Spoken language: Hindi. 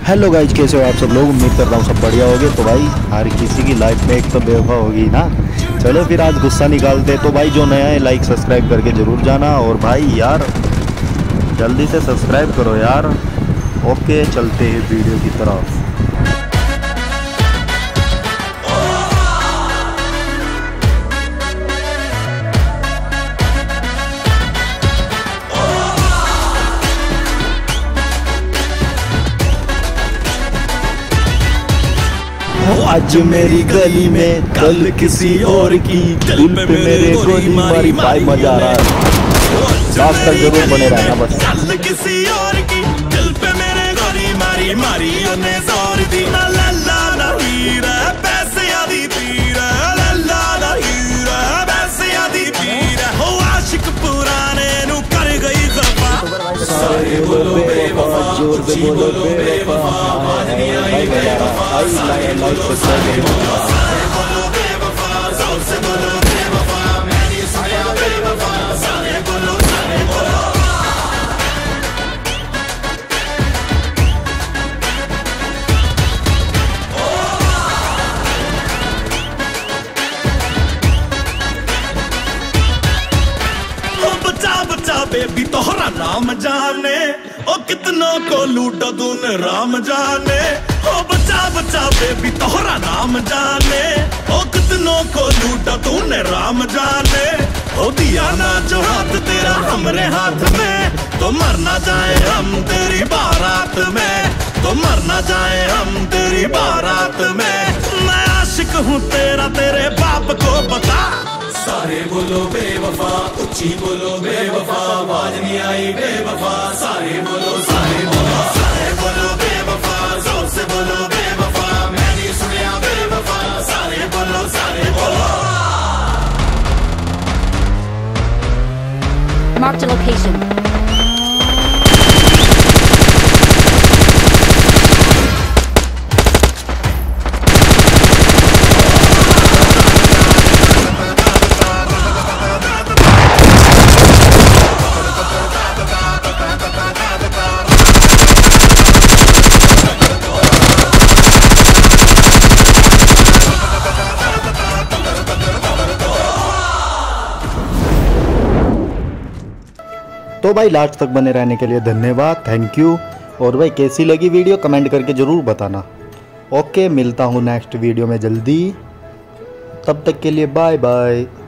हेलो गाइज, कैसे हो आप सब लोग। उम्मीद करता हूँ सब बढ़िया होगे। तो भाई हर किसी की लाइफ में एक तो बेवफा होगी ना। चलो फिर आज गुस्सा निकालते। तो भाई जो नया है लाइक सब्सक्राइब करके ज़रूर जाना। और भाई यार जल्दी से सब्सक्राइब करो यार। ओके चलते हैं वीडियो की तरफ। आज मेरी गली में कल किसी और की, दिल पे मेरे गोली मारी। भाई मजा आ रहा है। लास्ट तक जरूर बने रहना बस। कल किसी और की, दिल पे मेरे गोली मारी मारी उन्हें जोर दी। ना लल्ला ना हीरा पैसे आदि पीरा, लल्ला ना हीरा पैसे आदि पीरा। हो आशिक पुराने नु कर गई खफा। सारे बोलो बेवफा, जोर से बोलो बेवफा। भाई मजा आ रहा है। लाइक सब्सक्राइब सारे बोलो बेवफा, जोर से बोलो बेवफा। मैंने साया बेवफा, सारे बोलो सारे बोलो। बचा बेबी तोहरा नाम जाने, ओ कितनों को लूटा तूने राम जाने। ओ बचा बेबी तोहरा नाम जाने, ओ कितनों को लूटा तूने राम जाने। ओ दिया ना जो हाथ तेरा हमरे हाथ में, तो मर ना जाए हम तेरी बारात में, तो मर ना जाए हम तेरी बारात में। मैं आशिक हूँ तेरा, तेरे बाप को बता। सारे बोलो बेवफा, उच्ची बोलो बेवफा, आवाज नहीं आई बेवफा। सारे बोलो बेवफा, जोर से बोलो बेवफा। मैंने सुनिया बेवफा, सारे बोलो सारे बोलो। Marked a location. तो भाई लास्ट तक बने रहने के लिए धन्यवाद, थैंक यू। और भाई कैसी लगी वीडियो कमेंट करके ज़रूर बताना। ओके मिलता हूँ नेक्स्ट वीडियो में जल्दी। तब तक के लिए बाय बाय।